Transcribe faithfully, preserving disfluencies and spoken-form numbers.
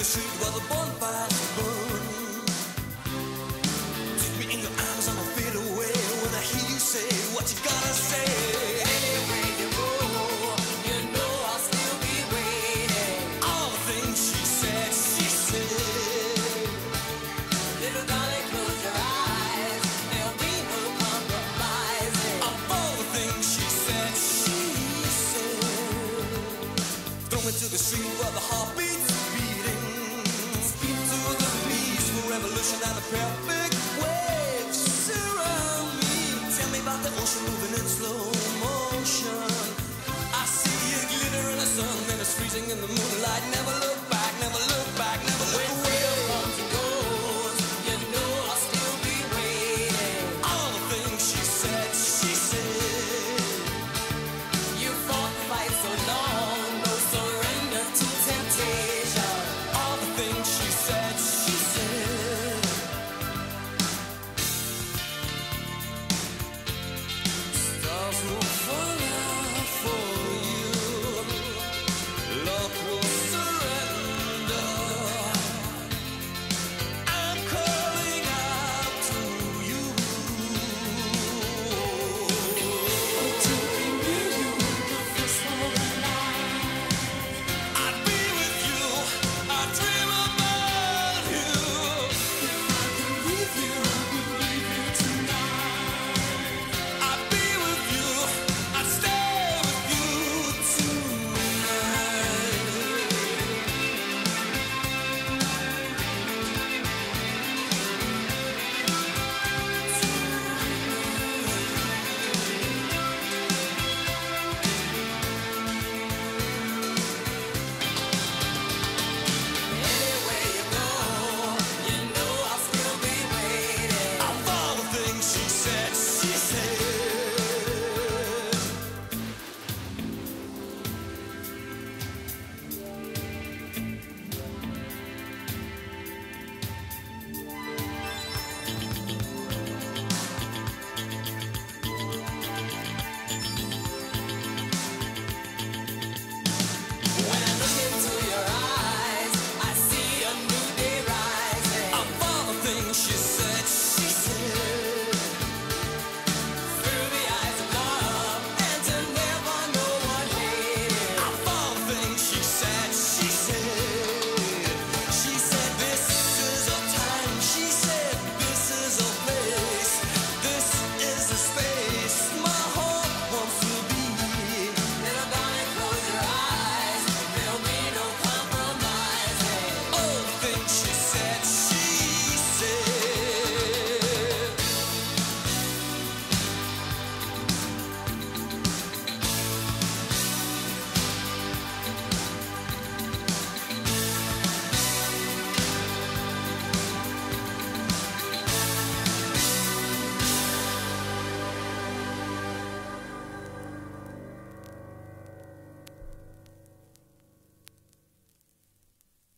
the street while the bonfires burn. Take me in your arms, I'ma fade away when I hear you say what you gotta say. Anywhere you go, you know I'll still be waiting. All the things she said, she said. Little darling, close your eyes, there'll be no compromising. Of all the things she said, she said. Throw me to the street where the heart beats beating. Speak to the beats for revolution and the perfect waves surround me. Tell me about the ocean moving in slow motion. I see it glitter in the sun and it's freezing in the moonlight. Never